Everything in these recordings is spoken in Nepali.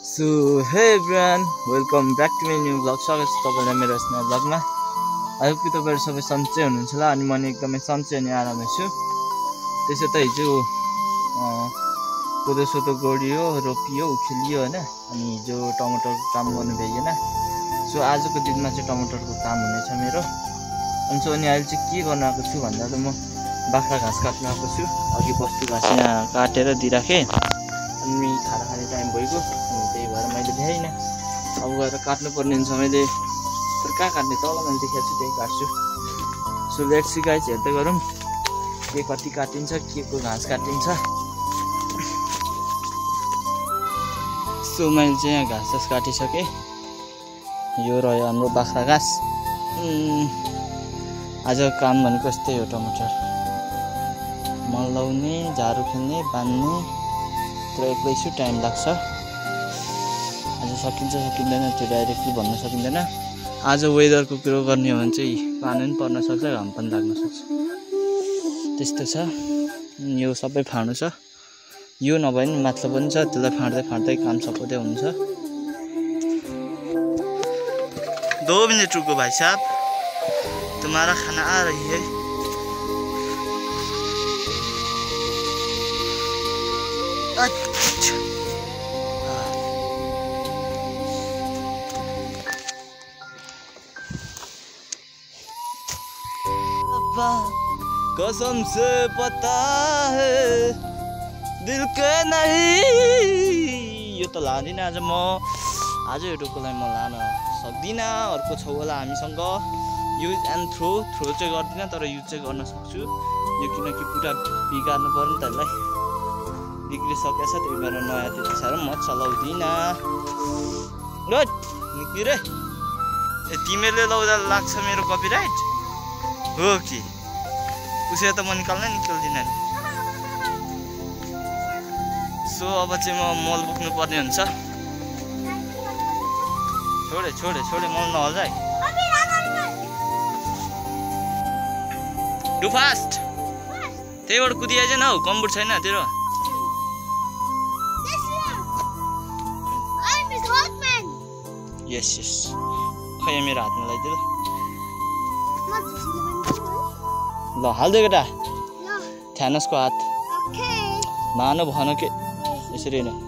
So hey everyone, welcome back to my new vlog. स्वागत छ तपाईलाई मेरो नयाँ vlogमा। आई होप कि तपाईहरु सबै सन्चै हुनुहुन्छ होला अनि म नि एकदमै सन्चै अनि आरामै छु। त्यसै त हिजो कोदो सोतो गोडियो, रोपियो, उखेलियो हैन। अनि हिजो टमाटरको काम गर्नु भएन। सो आजको दिनमा चाहिँ टमाटरको काम हुनेछ मेरो। अनि सो अनि अहिले चाहिँ के गर्न आएको छु भन्दा त म बाख्रा घाँस काट्न आएको छु। अघि बस्तु घाँस यहाँ काटेर दिराखे। अनि खाना खाने टाइम भइगयो। त्यही भएर मैले भ्याइन। अब गएर काट्नु पर्ने हुन्छ मैले। तर कहाँ काट्ने तल मैले देखेको छु त्यही काट्छु। सो लेट्स सी गाइस, हेर्दै गरौँ के कति काटिन्छ, के को घाँस काटिन्छ। सो मैले चाहिँ यहाँ घाँस काटिसकेँ। यो रह्यो हाम्रो बाख्रा घाँस। आजको काम भनेको यस्तै हो, टमाटर मल लाउने, झारू खेल्ने, बान्ने। तर एक्लै छु, टाइम लाग्छ। आज सकिन्छ सकिँदैन त्यो डाइरेक्टली भन्न सकिँदैन। आज वेदरको कुरो गर्ने हो भने चाहिँ पानी पनि पर्न सक्छ, घाम पनि लाग्न सक्छ। त्यस्तो छ। यो सबै फाँड्नु छ। यो नभए नि माथिल्लो पनि छ, त्यसलाई फाँड्दै फाँड्दै काम सकिँदै हुन्छ। 2 मिनट रुको भाइ साहब, तुम्हारा खाना आ रही है। अच्छा कसम से पता है दिल के नहीं। यो त लादिनँ आज म। आज यो टोकोलाई म लान सक्दिनँ। अर्को छ होला हामीसँग। युज एन्ड थ्रो चाहिँ गर्दिनँ, तर युज चाहिँ गर्न सक्छु। यो किनकि पुरा बिगार्नु पर्यो नि त, यसलाई बिग्रिसकेको छ। त्यही भएर नयाँ त्यति साह्रो म चलाउँदिनँ। निक्ली रे। ए तिमीले लाउँदा लाग्छ मेरो कपिराइट हो कि? उसै त म निकाल्दिनँ नि। सो अब चाहिँ म मल बोक्नु पर्ने हुन्छ। छोडे मल नहल्जाइ। Do fast. त्यहीबाट कुदिआइज न हौ, कम्बुट छैन तेरो। यस खै मेरो हातमा लगाइदियो ल हाल्दै केटा। थ्यानसको हात मानु भन के यसरी नै।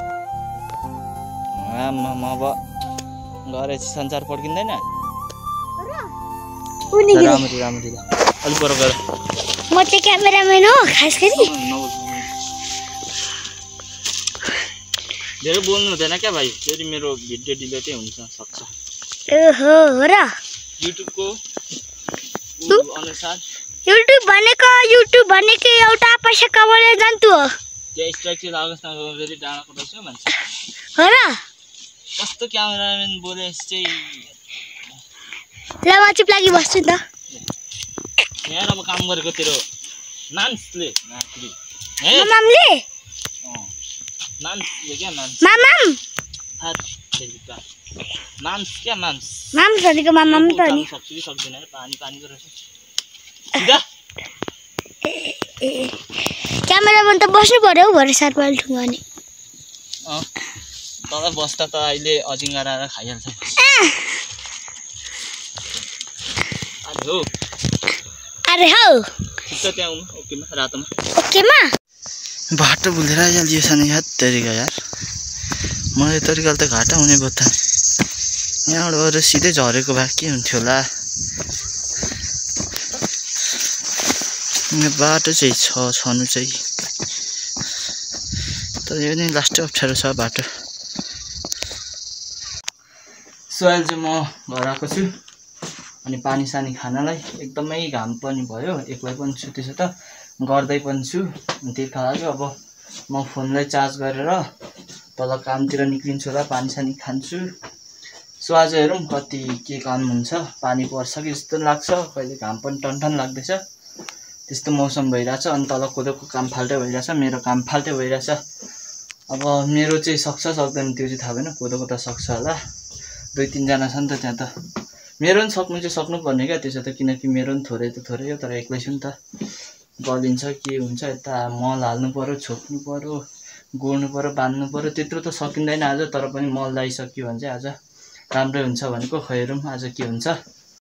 अब गरे संसार पड्किँदैन। राम्ररी अलिक पर गर। म चाहिँ क्यामेराम्यान हो खास गरी। धेरै बोल्नु हुँदैन क्या भाइ, फेरि मेरो भिडियो डिलिटै हुन्छ सक्छ। ओहो हो र। युट्युबको अनुसार युट्युब भनेको एउटा पैसा कमाउने जन्तु हो। त्यो स्ट्राइक चाहिँ लागोस् न, फेरि डाँडाको रहेछ मान्छे हो र। कस्तो क्यामेराम्यान बोले चाहिँ। ल म चुप लागि बस्छु नि त। यहाँ अब काम गरेको तेरो नान्सले नान्सले क्या माम्स भनेको मामाम त नि। सक्छु कि सक्दैन पानीको रहेछ। क्यामेराम्यान त बस्नु पर्यो हौ भरे 7 माइल ठुङ्गानी। तल बस्दा त अहिले अजिङ्गर आएर खाइहाल्छ। अरे हौ त्यहाँ ओकेमा रातोमा ओकेमा बाटो भुलेर आइहाल्यो सानो याद तरिका यार। मलाई तरिकाले त घाटा हुने भयो त। यहाँबाट अरू सिधै झरेको भए के हुन्थ्यो होला। बाटो चाहिँ छनु चाहिँ, तर यो नै लास्टै अप्ठ्यारो छ बाटो। सो अहिले चाहिँ म घर आएको छु अनि पानी सानी खानलाई। एकदमै घाम पनि भयो, एक्लै पनि छु, त्यसो त गर्दै पनि छु। त्यही लागि अब म फोनलाई चार्ज गरेर तल कामतिर निक्लिन्छु होला, पानी सानी खान्छु। सो आज हेरौँ कति के काम हुन्छ। पानी पर्छ कि जस्तो लाग्छ, कहिले घाम पनि टनटन लाग्दैछ। त्यस्तो मौसम भइरहेछ। अनि तल कोदोको काम फाल्टै भइरहेछ, मेरो काम फाल्टै भइरहेछ। अब मेरो चाहिँ सक्छ सक्दैन त्यो चाहिँ थाहा भएन। कोदोको त सक्छ होला, 2-3 जना छ नि त त्यहाँ त। मेरो पनि सक्नु चाहिँ सक्नुपर्ने क्या त्यसो त, किनकि मेरो पनि थोरै त थोरै हो, तर एक्लै छु नि त। गलिन्छ के हुन्छ, यता मल हाल्नु पर्यो, छोप्नु पर्यो, गोड्नु पर्यो बाँध्नु पर्यो त्यत्रो त सकिँदैन आज तर पनि मल लगाइसक्यो भने चाहिँ आज राम्रै हुन्छ भनेको खै हेरौँ आज के हुन्छ